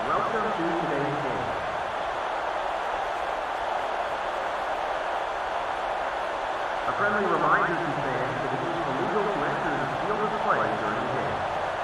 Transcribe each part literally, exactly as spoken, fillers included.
Welcome to today's game. A friendly reminder to fans that it is illegal to enter the field of play during the game.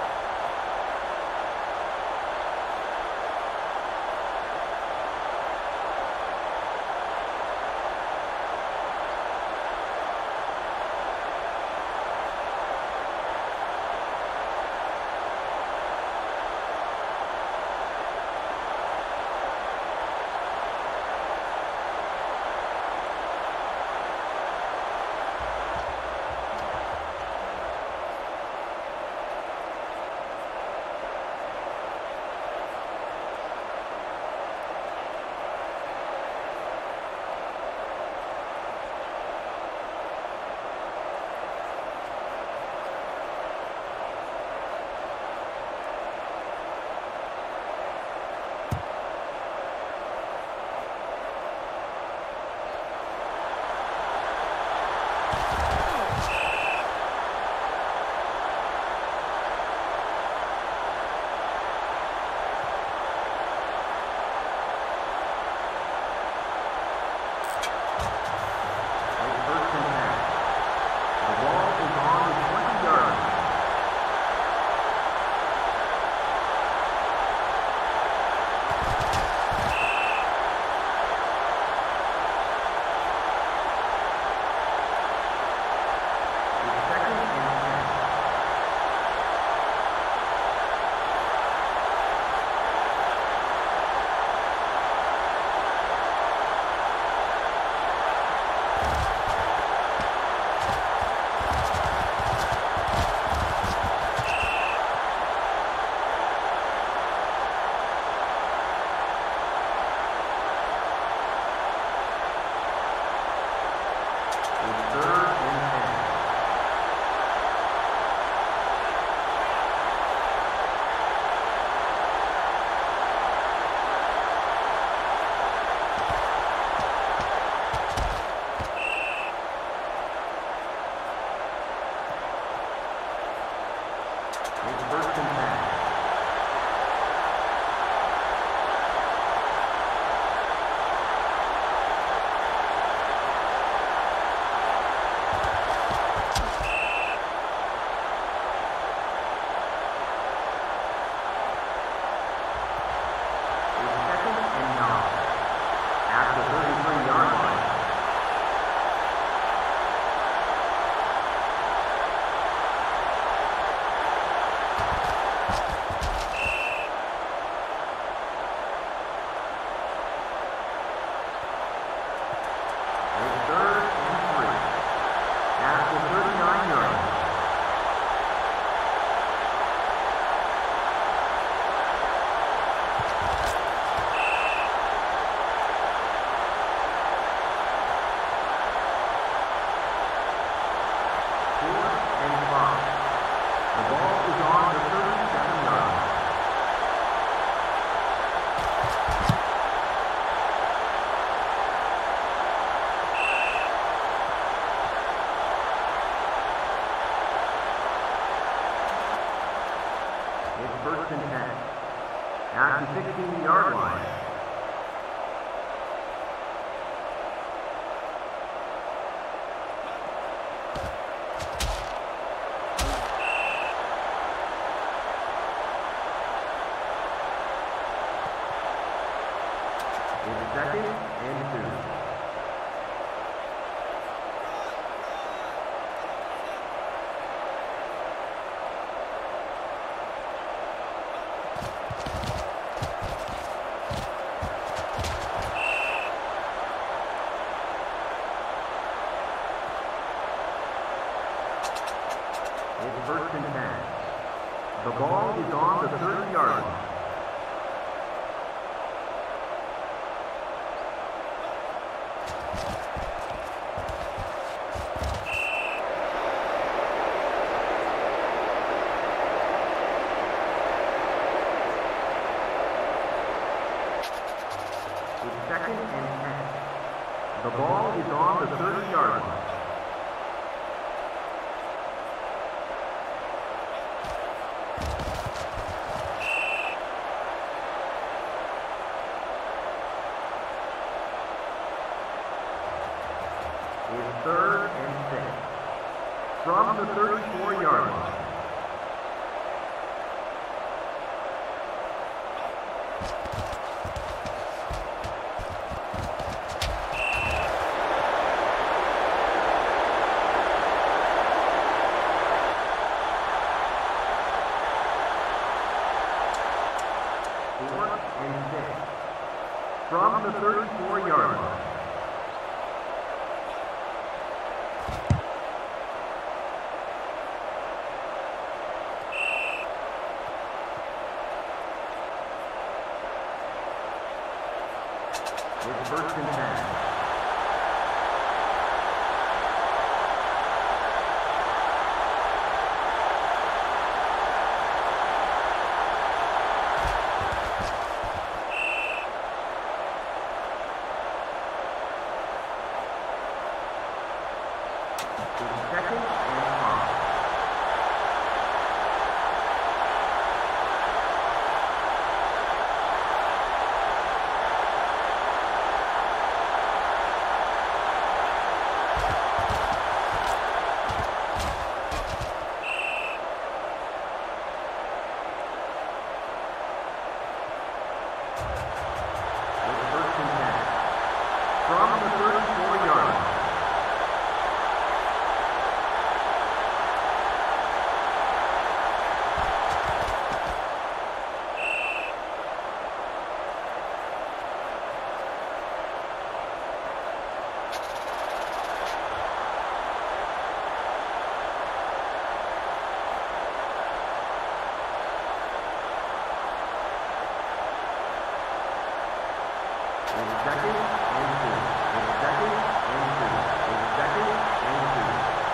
First and ten. At the sixteen-yard line. It's second and two. First and ten. The ball is on the thirty-yard line. It's second and ten. The ball is on the thirty-yard line. from the thirty-four-yard line. Fourth and six from the thirty-four-yard line. It's first and ten. It's second and five. From the thirty-four-yard line. It's second and two. It's second and two. It's second and two.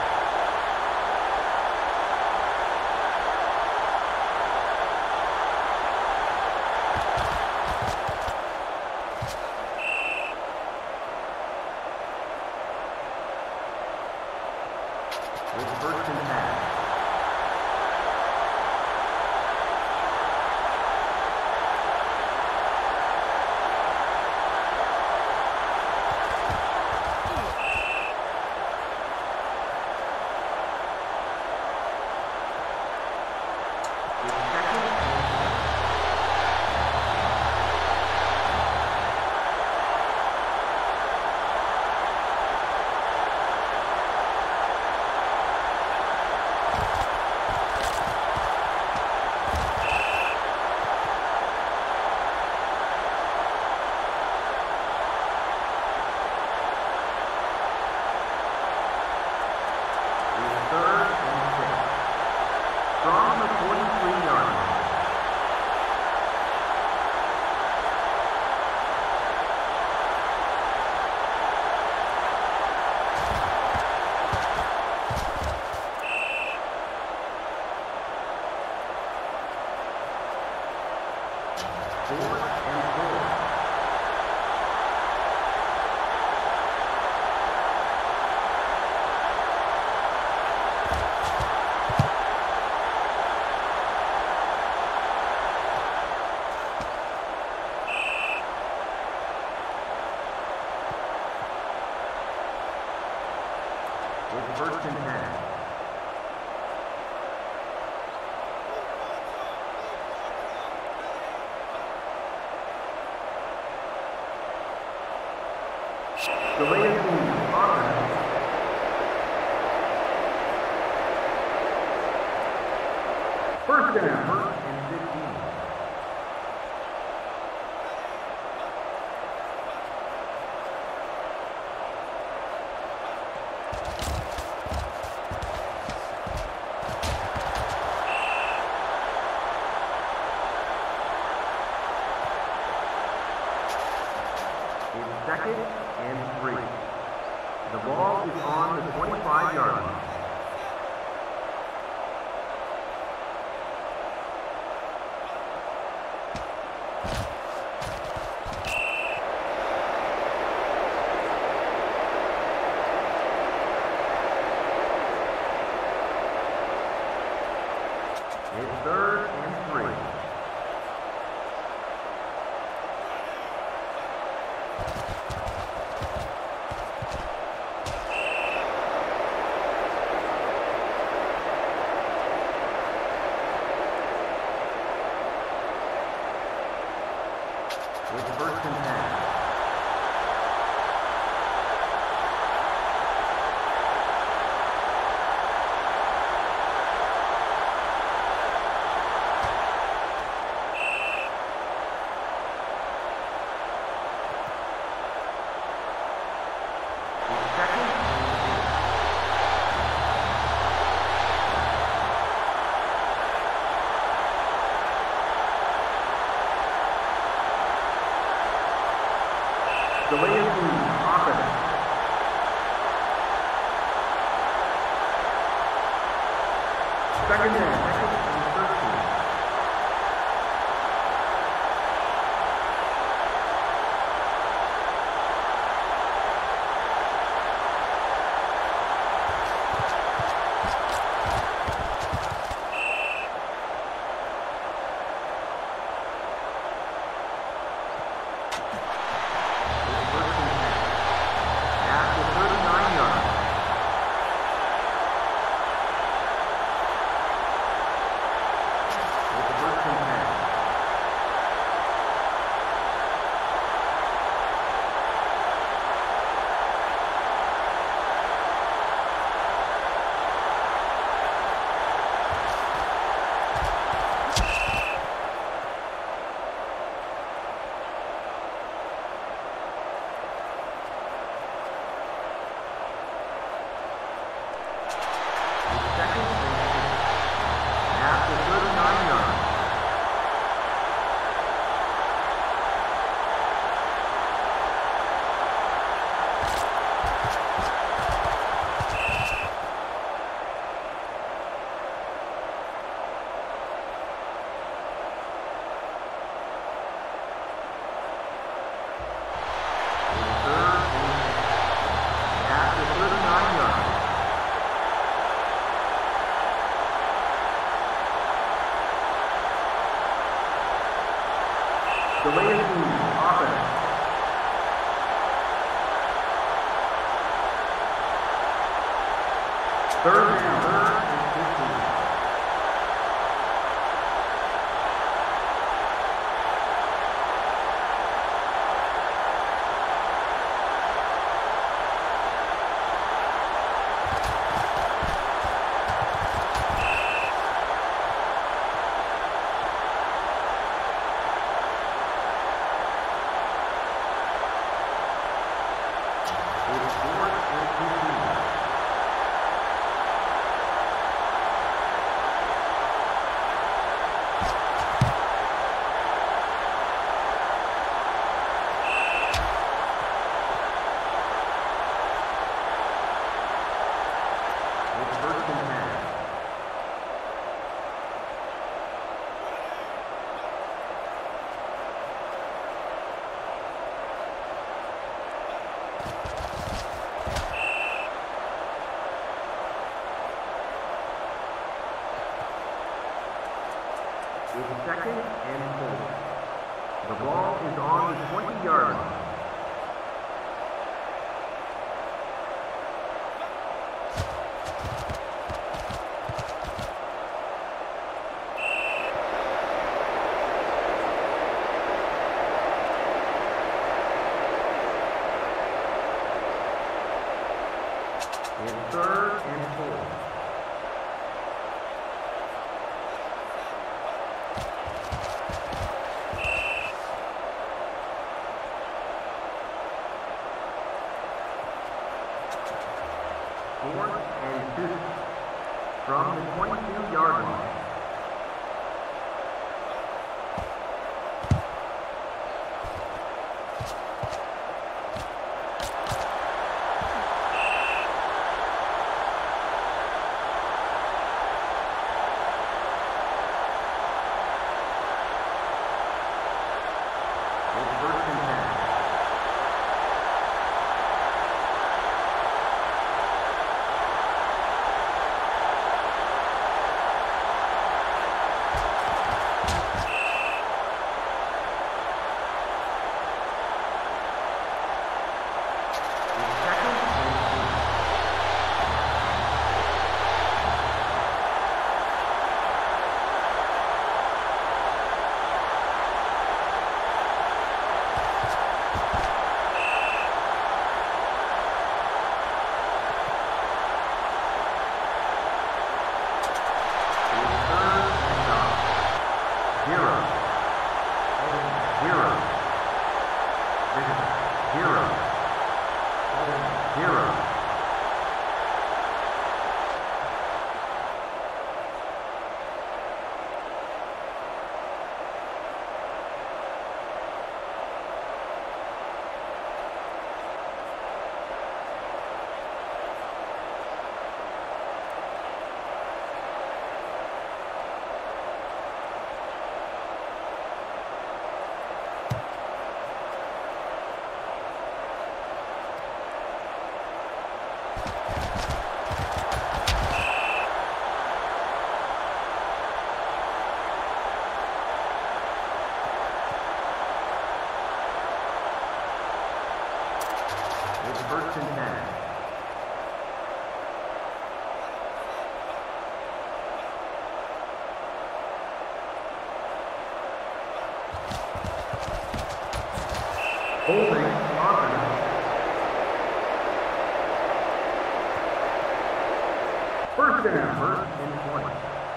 It's first and ten. Third and six from the forty-three-yard line. Fourth and four. It's first and ten. The latest offense. First down. First and fifteen. It's second and three. The ball is on the twenty-five-yard line. It's third and three. It's first and ten. Delay of game, offense. Second down, second and thirteen. Delay of game, offense. Third down, third and fifteen. It's second and four. The ball is on the twenty-yard line. It's third and four. Fourth and two from the twenty-two-yard line. It's first and ten. first and ten. Holding offense. First down, first and twenty.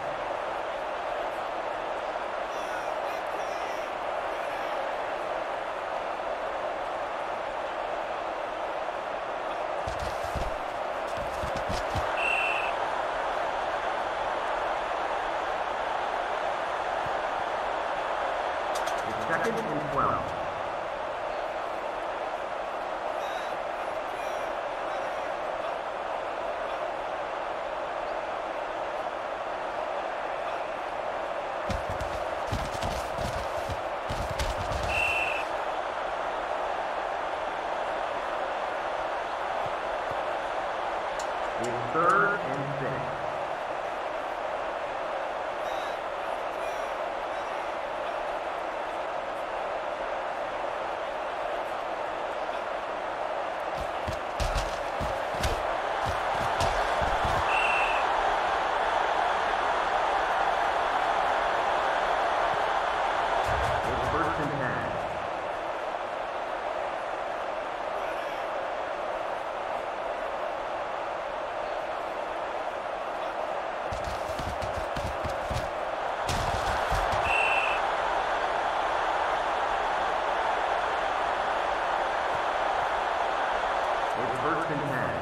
It's second and twelve. It's third and six. It's first and ten. It's first and ten.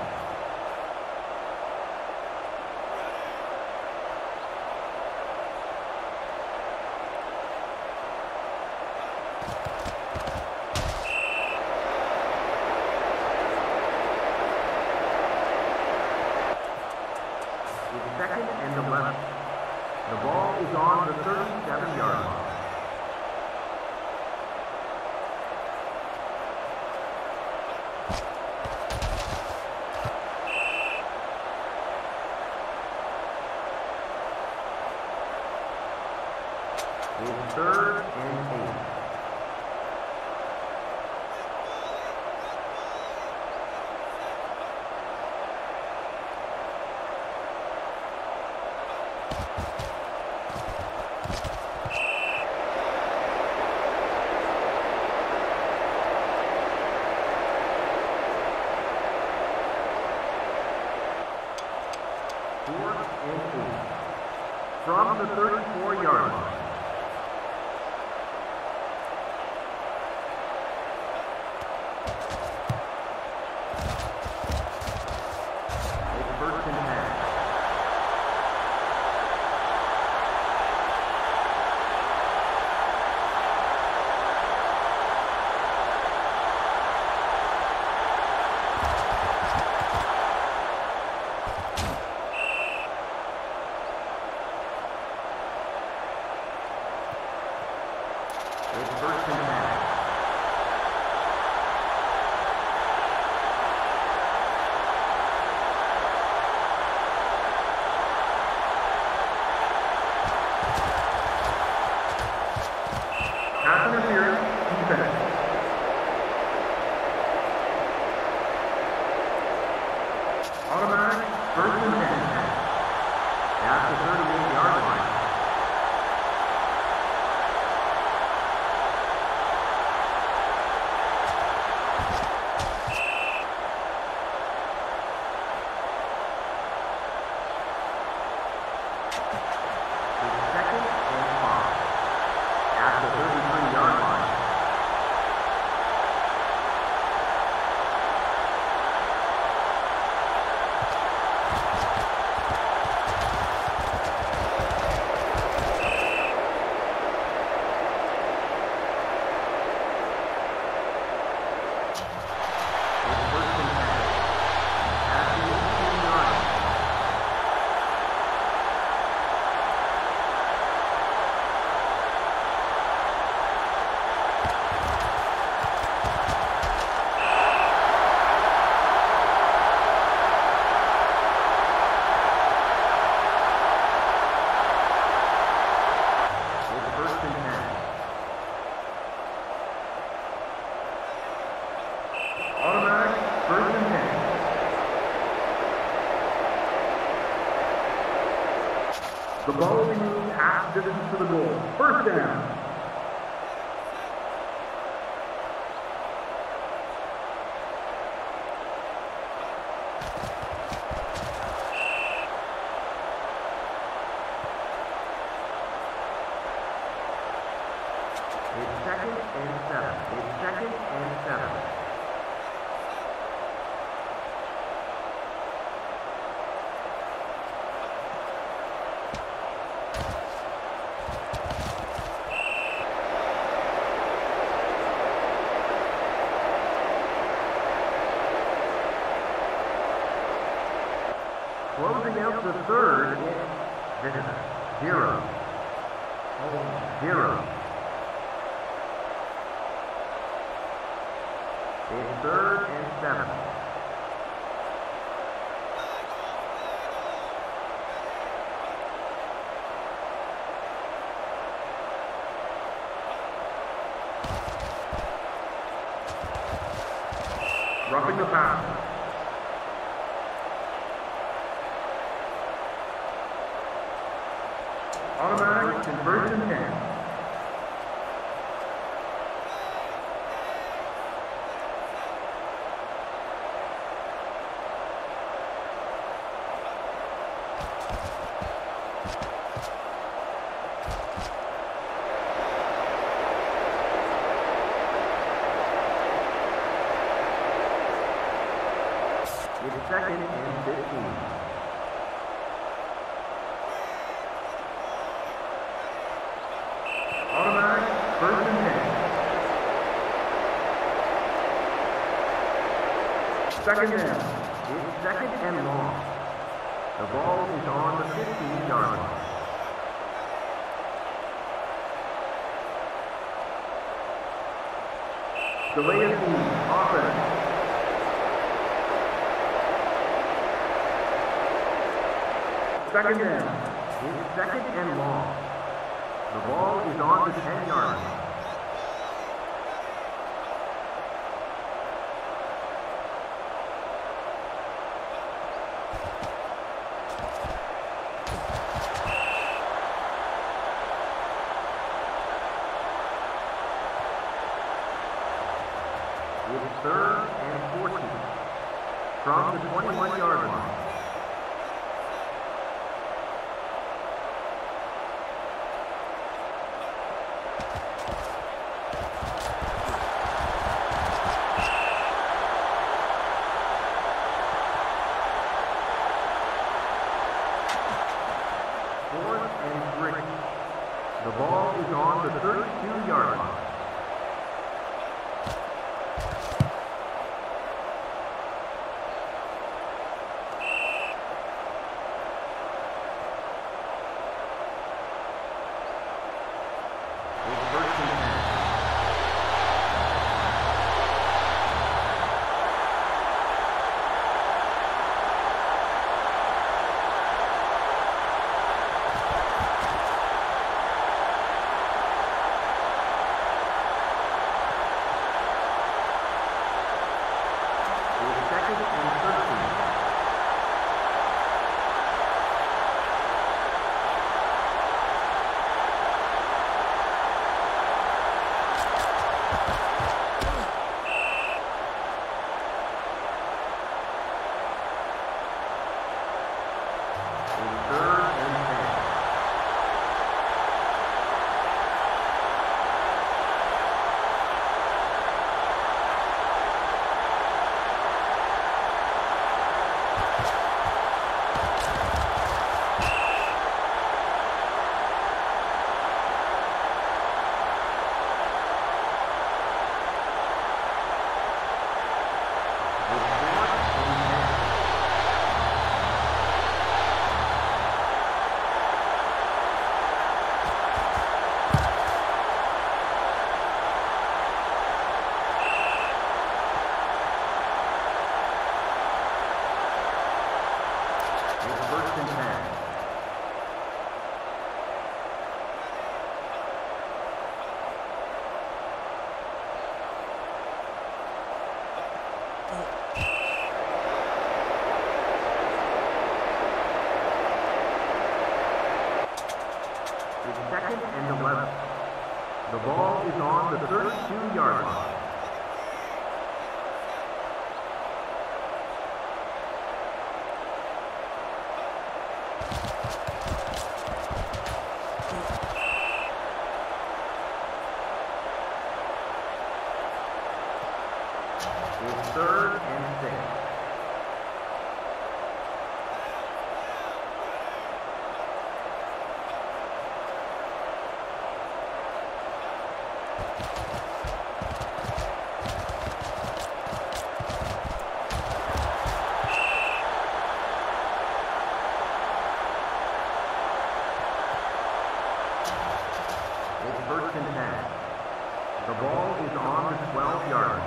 It's second and eleven. The ball is on the thirty-seven yard line. It's third and eight. Fourth and eight. From the thirty-four yard line. First and ten. It's first and ten. Pass interference, defense. Automatic, first and ten. That's the thirty-eight yard line. ball will be moved half distance to the goal. First down. It's second and seven. It's second and seven. Closing out the third is visitor. Zero. Home zero. It's third and seven. Roughing the pass. Automatic conversion ten. It's second and fifteen. Automatic first and ten. Second down. It's second and long. The ball is on the fifteen-yard line. Delay of game. Offense. Second down. It's second and long. The ball is on the ten-yard line. It's third and fourteen from the twenty-one-yard line. Fourth and three. The ball is on the thirty-two-yard line. It's first and ten. eleven. The ball is on the thirty-two yard line. It's third and six. It's first and ten. The ball is on the twelve yard line.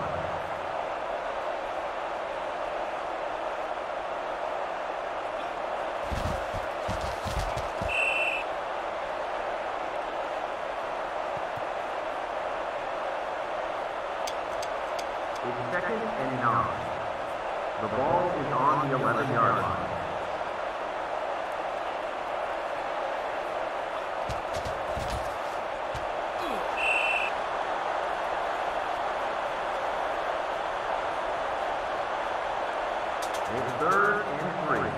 It's second and nine. The ball is on the eleven yard line. It's third and three.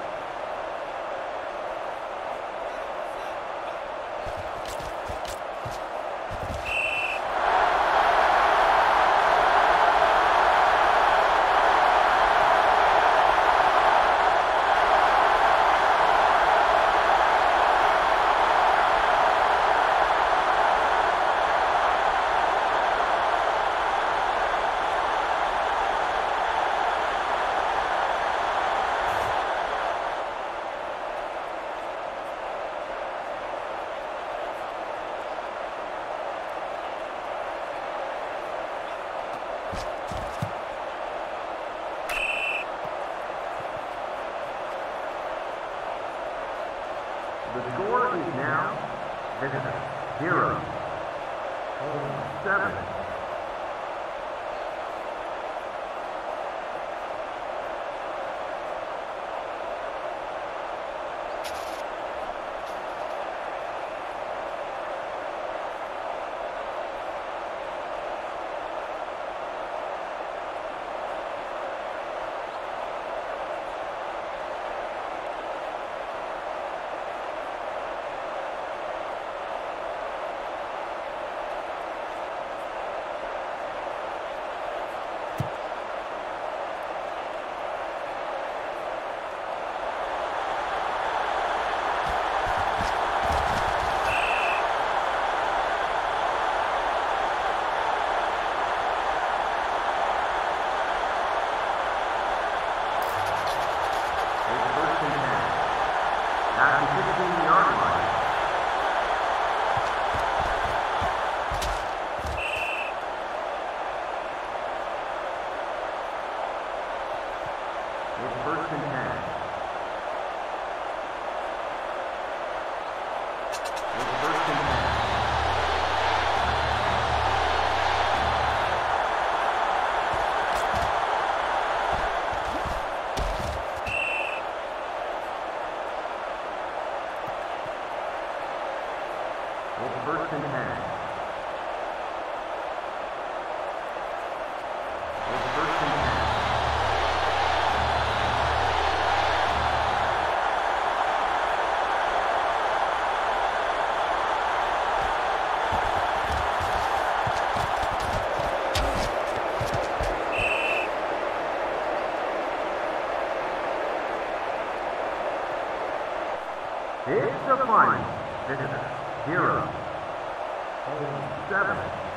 The score is now visitor zero, home seven. At the fifteen yard line. It's first and ten. It's first and ten. It's first and ten. It's first and ten. It's the final. Visitor zero, home seven.